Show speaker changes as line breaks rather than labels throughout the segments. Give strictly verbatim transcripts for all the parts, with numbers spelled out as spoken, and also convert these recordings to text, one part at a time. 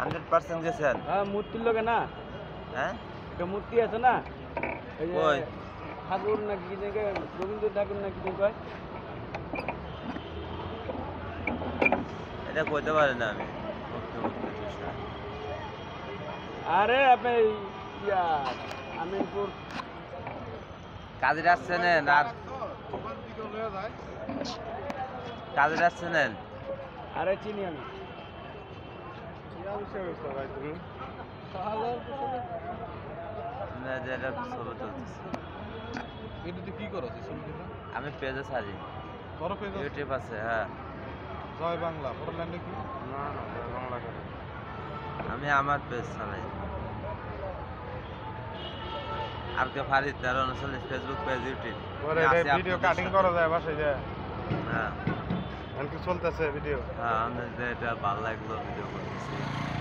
Hundred percent গেছেন?
হ্যাঁ মূর্তির লোকে না,
হ্যাঁ
একটা মূর্তি আছে না, এই যে
ওই
ঠাকুর নাকি কি জায়গায় রবীন্দ্র ঠাকুর নাকি কি কয়,
এটা কইতে পারি না আমি। মুক্তি মুক্তি চেষ্টা।
আরে আপনি ইয়া আমিনপুর
কাজে আসছেন আর কাজে আসছেন?
আরে চিনি আমি।
না যেটা ছবি তুলতেছি।
এটাতে কি করো ছবিটা?
আমি পেজে ছাড়ি।
তোর পেজ
ইউটিউব আছে, হ্যাঁ।
জয় বাংলা পড়লেন কি?
না না জয় বাংলা করে। আমি আমার পেজ চালাই। আর কে ফারিদ তেরো উনচল্লিশ ফেসবুক পেজ ইউটিউব।
ওরে ভিডিও কাটিং করা যায় বাসায় যায়।
হ্যাঁ
এখন কি চলতেছে ভিডিও?
হ্যাঁ আমি যে এটা ভালো লাগলো ভিডিও করতেছি।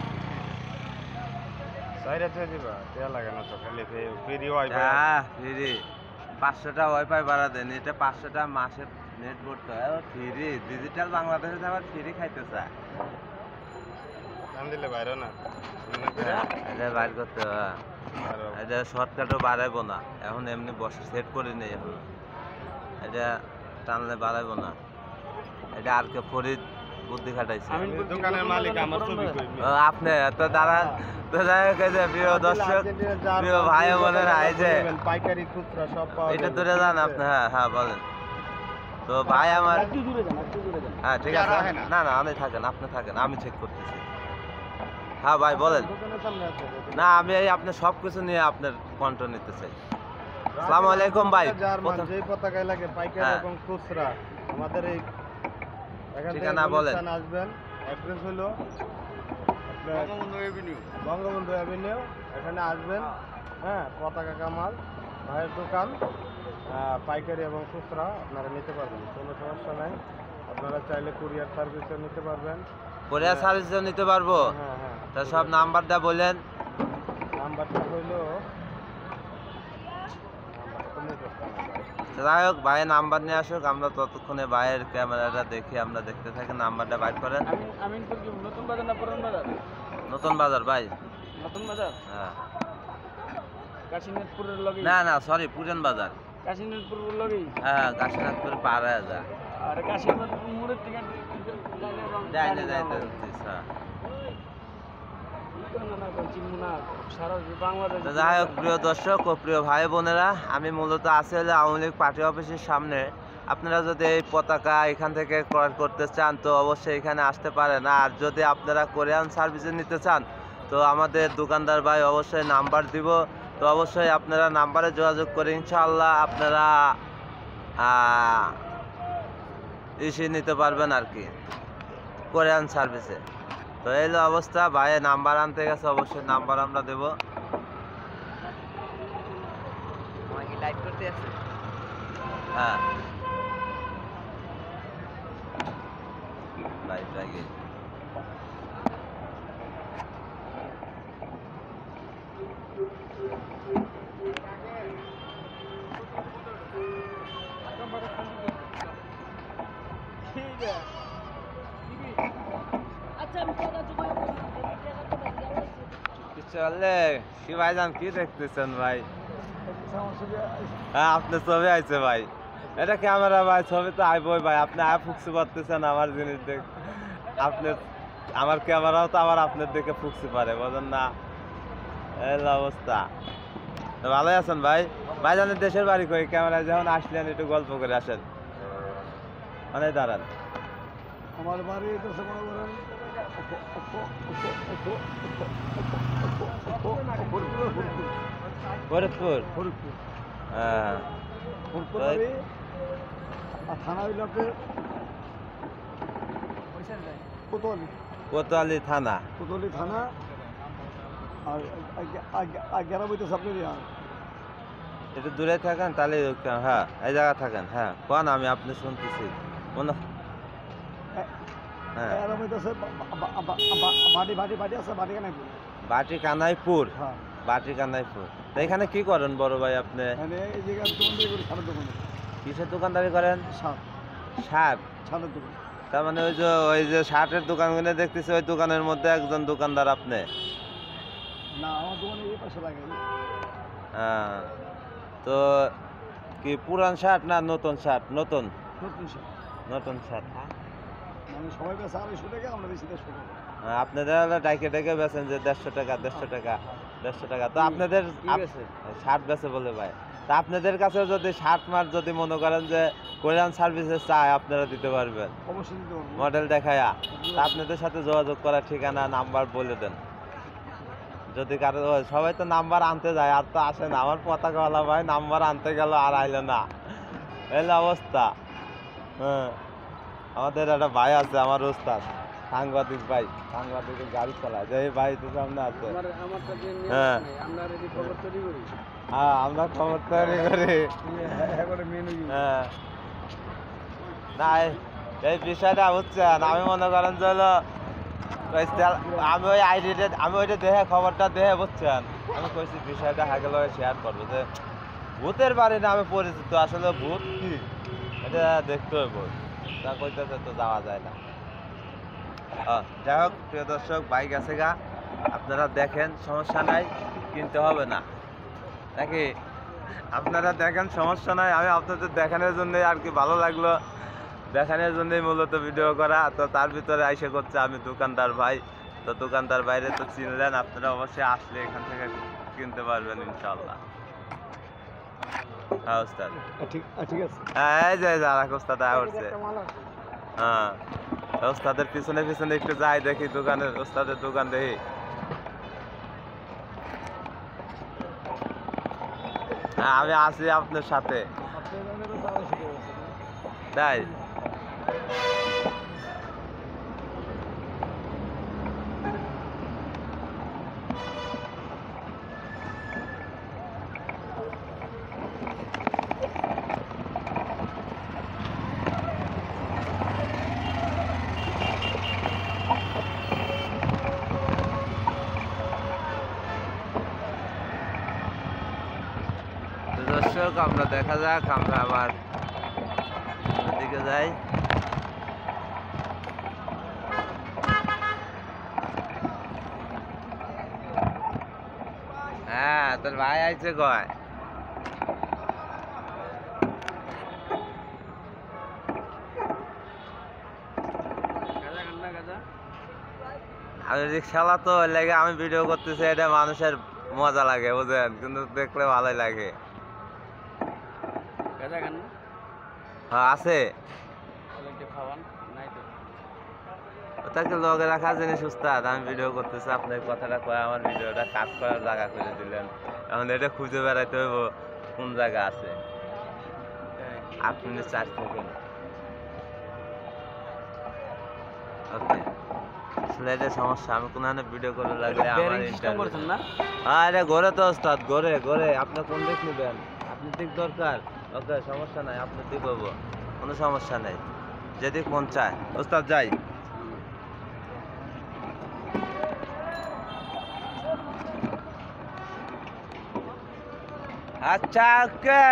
সাইরা থেকে দিবা দেয়া লাগে না তো খালি ভিডিও আইবা।
হ্যাঁ ফ্রি পাঁচশোটা ওয়াইফাই ভাড়া দেন, এটা পাঁচশোটা মাসে নেট ভরতে হয়। ফ্রি ডিজিটাল বাংলাদেশে আবার ফ্রি খাইতে চায়।
নাম দিলে বাইরে না
এটা বাইর করতে হয়। এটা শর্টকাটও বাড়াইবো না, এখন এমনি বসে সেট করে নেই। এখন এটা টানলে বাড়াইবো না। এটা আর কে ফরিদ বুদ্ধি খাটাইছে।
দোকানের মালিক আমার ছবি কই
আপনি তো দাঁড়া তো যাই হোক, যে প্রিয় দর্শক প্রিয় ভাই বোনেরা, এই যে
পাইকারি খুচরা সব পাওয়া
এটা ধরে যান আপনি। হ্যাঁ হ্যাঁ বলেন তো ভাই আমার।
একটু দূরে যান, একটু দূরে যান।
হ্যাঁ ঠিক আছে, না না আমি থাকেন, আপনি থাকেন, আমি চেক করতেছি। হ্যাঁ ভাই বলেন।
দোকানের সামনে আছে।
না আমি এই আপনার সব কিছু নিয়ে আপনার কন্ট্রোল নিতে চাই। আসসালামু আলাইকুম ভাই।
জার্মান যেই পতাকায় লাগে পাইকারি
হ্যাঁ।
এবং খুচরা আমাদের এই এখান থেকে
ঠিকানা বলেন।
গুলিস্তান আসবেন। অ্যাড্রেস হলো আপনার বঙ্গবন্ধু এভিনিউ। বঙ্গবন্ধু এভিনিউ এখানে আসবেন। হ্যাঁ পতাকা কামাল ভাইয়ের দোকান, আহ, পাইকারি এবং খুচরা আপনারা নিতে পারবেন, কোনো সমস্যা নাই। আপনারা চাইলে কুরিয়ার সার্ভিসও নিতে পারবেন।
কোরিয়ার সার্ভিসও নিতে পারবো।
হ্যাঁ হ্যাঁ
তা সব নাম্বারটা বলেন।
নাম্বারটা হইলো নাম্বারটা তো মুখস্থ না ভাই।
যাই হোক ভাইয়ের নাম্বার নিয়ে আসুক, আমরা ততক্ষণে ভাইয়ের ক্যামেরাটা দেখি, আমরা দেখতে থাকি। নাম্বারটা বাইর করেন।
আমিন আমিনপুর কি নতুন বাজার না পুরান বাজার?
নতুন বাজার ভাই।
নতুন বাজার
হ্যাঁ
কাশীনাথপুরের লগে।
না না সরি পুরান বাজার।
কাশীনাথপুরের লগেই।
হ্যাঁ কাশীনাথপুর পার হয়ে যায়।
আর কাশীনাথপুর মোড়ের থেকে
যাই না যাইতে হচ্ছিস, হ্যাঁ।
সারা বাংলাদেশ।
তো যাই হোক প্রিয় দর্শক ও প্রিয় ভাই বোনেরা, আমি মূলত আছি হলে আওয়ামী লীগ পার্টি অফিসের সামনে। আপনারা যদি এই পতাকা এখান থেকে ক্রয় করতে চান তো অবশ্যই এখানে আসতে পারেন। আর যদি আপনারা কোরিয়ান সার্ভিসে নিতে চান তো আমাদের দোকানদার ভাই অবশ্যই নাম্বার দিব, তো অবশ্যই আপনারা নাম্বারে যোগাযোগ করে ইনশাআল্লাহ আপনারা ইসে নিতে পারবেন আর কি কোরিয়ান সার্ভিসে। তো এই হলো অবস্থা, ভাইয়ের নাম্বার আনতে গেছে, অবশ্যই নাম্বার আমরা দেবো। লাইট করতে আছে, হ্যাঁ লাইট লাগে। চলে কি ভাইজান, কি দেখতেছেন ভাই? হ্যাঁ আপনার ছবি আইছে ভাই, এটা ক্যামেরা ভাই, ছবি তো আইবই ভাই। আপনি আয় ফুকসি করতেছেন আমার জিনিস দেখ, আপনি আমার ক্যামেরাও তো আবার আপনার দেখে ফুকসি পারে, বোঝেন না? এই অবস্থা। তো ভালোই আছেন ভাই? ভাইজানের দেশের বাড়ি কই? ক্যামেরায় যখন আসলেন একটু গল্প করে আসেন, মানে দাঁড়ান।
আমার বাড়ি তো
ফরিদপুর। হ্যাঁ
থানা হইলকে কোতোয়ালি।
কোতোয়ালি থানা।
কোতোয়ালি থানা আর গ্যারা বইতে সামনে
একটু দূরে থাকেন তাহলে। হ্যাঁ এই জায়গা থাকেন। হ্যাঁ কোন আমি আপনি শুনতেছি। হ্যাঁ
বাড়ি বাড়ি বাড়ি আছে, বাড়ি কেন
বাটি কানাইপুর।
হ্যাঁ
বাটি কানাইপুর। তো এখানে কি করেন বড় ভাই আপনি?
এই জায়গায় দোকানদারি করি, সারের দোকানে।
কিসের দোকানদারি করেন?
সার।
সার?
সারের দোকান।
তার মানে ওই যে ওই যে শার্টের দোকানগুলো দেখতেছি ওই দোকানের মধ্যে একজন দোকানদার আপনি?
না আমার দোকানে এই পাশে লাগে
হ্যাঁ, তো কি পুরান শার্ট না নতুন শার্ট? নতুন
নতুন শার্ট
নতুন শার্ট।
মানে সবাই বেশি আড়াইশো টাকা আমরা বেশি দেড়শো টাকা
হ্যাঁ, আপনাদের হলো ডাইকে ডাইকে বেচেন যে দেড়শো টাকা দেড়শো টাকা দেড়শো টাকা। তো আপনাদের
কি
আপ-
বেচে?
শার্ট বেচে বলে ভাই। তা আপনাদের কাছে যদি শার্ট মার্ট যদি মনে করেন যে কোরিয়ান সার্ভিসে চায় আপনারা দিতে পারবেন
অবশ্যই দিতে পারবো
মডেল দেখায়া। তা আপনাদের সাথে যোগাযোগ করার ঠিকানা নাম্বার বলে দেন যদি কারো। ও, সবাই তো নাম্বার আনতে যায় আর তো আসে না। আমার পতাকাওয়ালা ভাই নাম্বার আনতে গেল আর আইলো না, এলো অবস্থা। হ্যাঁ, আমাদের একটা ভাই আছে আমার ওস্তাদ, সাংবাদিক ভাই, সাংবাদিকের গাড়ি চালায়, যে এই ভাই তো সামনে আছে।
আমার আমার কাছে নিয়ে
হ্যাঁ।
নাই, আমরা রেডি খবর তৈরি করি
হ্যাঁ, আমরা খবর তৈরি করি।
একবারে মেনু
হ্যাঁ, না এই- এই বিষয়টা বুঝছেন, আমি মনে করেন যে হলো ওই তেল- আমি ওই আইডিটা আমি ওইটা দেখে খবরটা দেখে বুঝছেন আমি কইছি বিষয়টা হাগে লগে শেয়ার করবো যে ভূতের বাড়ি না আমি পরিচিত, আসলে ভূত কি এটা দেখতে হইব। তা কইতেছে তো যাওয়া যায় না। ও, যাই হোক প্রিয় দর্শক, বাইক আছে গা, আপনারা দেখেন, সমস্যা নাই, কিনতে হবে না নাকি? আপনারা দেখেন, সমস্যা নাই। আমি আপনাদের দেখানোর জন্যই আর কি, ভালো লাগলো দেখানোর জন্যই মূলত ভিডিও করা। তো তার ভিতরে আইসে করছে আমি দোকানদার ভাই। তো দোকানদার বাইরে তো চিনলেন, আপনারা অবশ্যই আসলে এখান থেকে কিনতে পারবেন ইনশাল্লাহ। হ্যাঁ ওস্তাদ,
ঠিক ঠিক আছে
হ্যাঁ এই যে আর এক ওস্তাদ আয়া উঠছে।
একটা মাল আছে
হ্যাঁ, ওস্তাদের পিছনে পিছনে একটু যাই, দেখি দোকানের ওস্তাদের দোকান দেখি। হ্যাঁ, আমি আছি আপনার সাথে,
আপনার জন্য তো আড়াইশো টাকা আছে
তাই। তো দর্শক, আমরা দেখা যাক, আমরা আবার দিকে যাই। হ্যাঁ, তোর ভাই আইছে কয়?
গাজা খান না গাজা
আমি রিক্সাওয়ালা তো, ওই লাগে আমি ভিডিও করতেছি, এটা মানুষের মজা লাগে বুঝেন, কিন্তু দেখলে ভালোই লাগে।
গাজা খান না
হ্যাঁ আছে,
তাহলে একটু খাওয়ান নাই তো
ওটাকে লগে রাখা জিনিস উস্তাদ। আমি ভিডিও করতেছি, আপনার কথাটা কয় আমার ভিডিওটা কাজ করার জায়গা করে দিলেন। এখন এটা খুঁজে বেড়াইতে হইব কোন জায়গা আছে। আট মিনিট চার সেকেন্ড। ওকে, আসলে এটা সমস্যা, আমি কোনো ভিডিও করে লাগলে আমার
বেয়ারিং সিস্টেম করছেন
ইন্টারভিউ।
না
হ্যাঁ, এটা ঘরে তো ওস্তাদ, ঘরে ঘরে। আপনার কোন দিক নেবেন? আপনি দিক দরকার? ওকে, সমস্যা নাই, আপনার দিক হবো, কোনো সমস্যা নাই, যেদিক মন চায় ওস্তাদ যাই। আচ্ছা ওকে।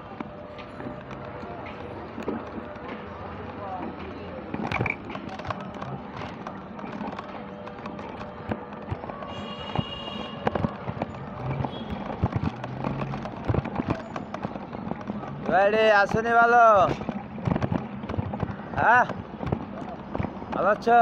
রেডি আসেনি? ভালো? হ্যাঁ, ভালো আছো?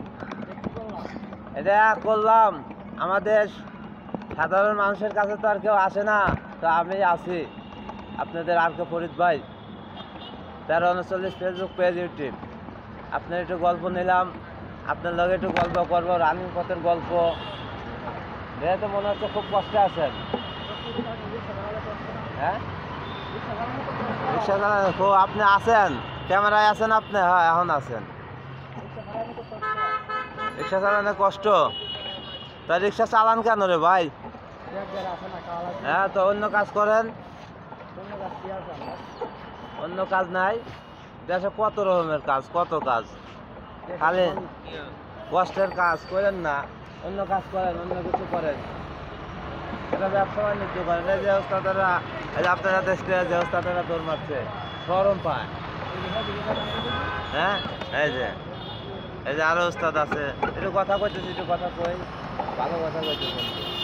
এটা করলাম, আমাদের সাধারণ মানুষের কাছে তো আর কেউ আসে না, তো আমি আছি। আপনাদের আর কে ফরিদ ভাই, তেরো উনচল্লিশ ফেসবুক পেজ, ইউটিউব। আপনার একটু গল্প নিলাম, আপনার লগে একটু গল্প করবো, রানিং পথের গল্প। যেহেতু মনে হচ্ছে খুব কষ্টে আছেন। হ্যাঁ, রিক্সা চালানো খুব, আপনি আছেন ক্যামেরায় আছেন আপনি? হ্যাঁ, এখন আছেন। রিক্সা চালানো কষ্ট, তা রিক্সা চালান কেন রে ভাই? হ্যাঁ, তো অন্য কাজ করেন, অন্য কাজ নাই দেশে? কত রকমের কাজ, কত কাজ, খালি কষ্টের কাজ করেন না, অন্য কাজ করেন, অন্য কিছু করেন। এটা ব্যবসা বাণিজ্য করেন। এই যে ওস্তাদেরা, এই যে আপনারা দেশে যে ওস্তাদেরা দৌড় মারছে, গরম পায়, হ্যাঁ এই যে এই যে আরো উস্তাদ আছে, একটু কথা কইতেছি, একটু কথা কই, ভালো কথা কইতেছেন।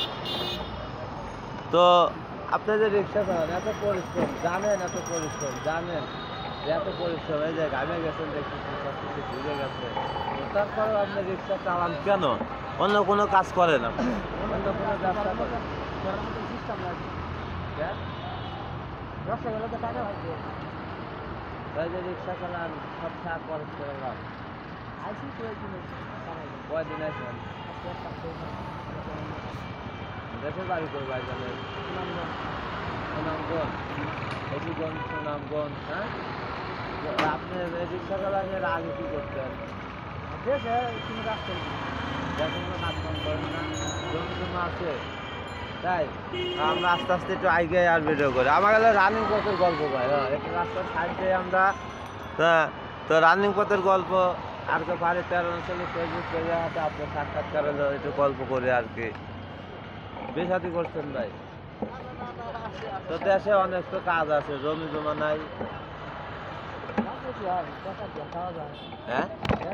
তো আপনি যে রিক্সা চালান, এত পরিশ্রম, জানেন এত পরিশ্রম, জানেন যে এত পরিশ্রম, এই যে ঘামে গেছেন দেখতেছি, সব কিছু ভিজে গেছে, তারপরেও আপনি রিক্সা চালান কেন? অন্য কোনো কাজ করেন আপনি, অন্য কোনো ব্যবসা করেন? হ্যাঁ? এই যে রিক্সা চালান, সব টাকা খরচ করে লাভ। কয়দিন আছেন? দেশের বাড়ি করে ভাই জানেন? সুনামগঞ্জ, হবিগঞ্জ, সুনামগঞ্জ। হ্যাঁ, আপনি রিক্সা চালানের আগে কি করতেন? কোনো কাজ কাম করেন না, জমি জমা আছে তাই আমরা আস্তে আস্তে একটু আগে আর ভিডিও করি। আমার গেলে রানিং পথের গল্প ভাই, হ্যাঁ একটু রাস্তার সাইডে আমরা তা তো রানিং পথের গল্প আর তো বাড়ি তেরো চল্লিশ ফেসবুক পেজে হাতে আপনার সাক্ষাৎকার হলো একটু গল্প করি আর কি। বেসাতি করছেন ভাই? তো দেশে অনেক তো কাজ আছে, জমি জমা নাই। হ্যাঁ,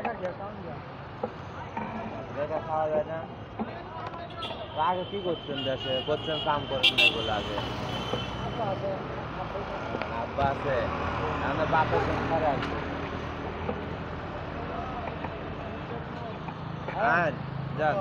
দেখা খাওয়া যায় না। তা আগে কি করছেন দেশে? করছেন কাম করেন না এগুলো আগে? আব্বা আছে, আমাদের বাপের সংসারে আছে। হ্যাঁ যান,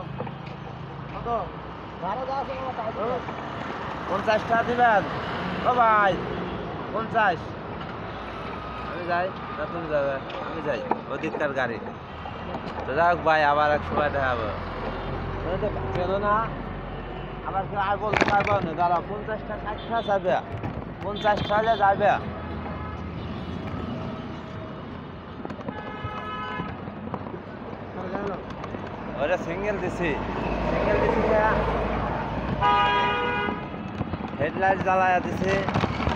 পঞ্চাশ টাকা দিবেন? ও ভাই পঞ্চাশ, আমি যাই না তুমি যাবে? আমি যাই, অধিককার গাড়ি। তো যাক ভাই, আবার এক সময় দেখাবো। চেনো না আবার কেউ আর বলতে পারবো না, দাঁড়া পঞ্চাশ টাকা ষাট টাকা যাবে, পঞ্চাশ টাকা যাবে। ওটা সিঙ্গেল দিছি, সিঙ্গেল দিছি, হেডলাইট জ্বালায়া দিছি।